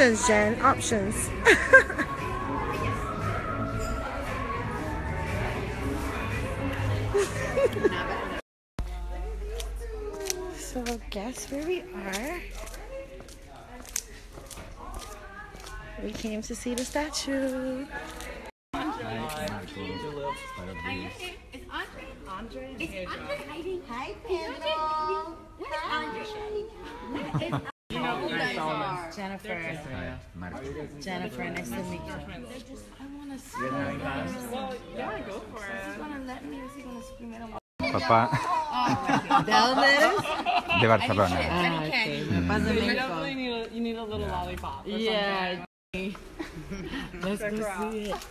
Options, Jen. Options. So guess where we are? We came to see the statue. It's Andre hiding. Hi, Pedro. What is Andre? You know who you guys are. Jennifer. Jennifer, nice to meet you. I want to see you. Well, yeah, go for it. Is he gonna let me or is he gonna scream at him? Papá de Barcelona. Okay. Papa's in You Mexico. definitely need a little lollipop. Yeah. Let's go see it.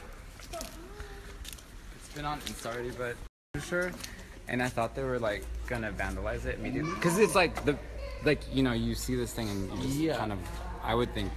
It's been on Insta already, but for sure. And I thought they were like gonna vandalize it immediately, because it's like you know, you see this thing and you just kind of, I would think.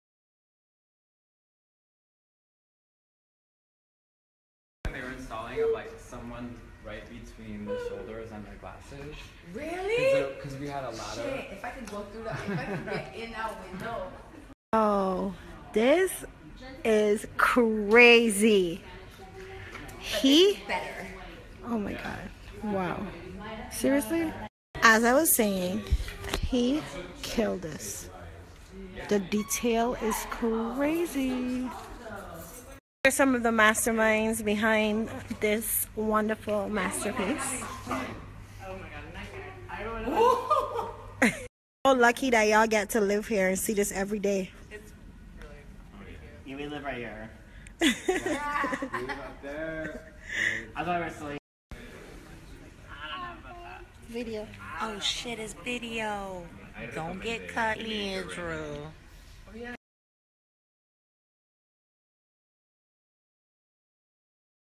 They were installing like someone right between the shoulders and the glasses. Really? Because we had a ladder. Shit, if I could go through that, if I could get in that window. Oh, this is crazy. Better. Oh my god. Wow. Seriously? As I was saying, he killed us. The detail is crazy. Here's some of the masterminds behind this wonderful masterpiece. So lucky that y'all get to live here and see this every day. Yeah, we live right here. I thought we were asleep. Video. Oh shit, it's video. Don't get cut, Andrew.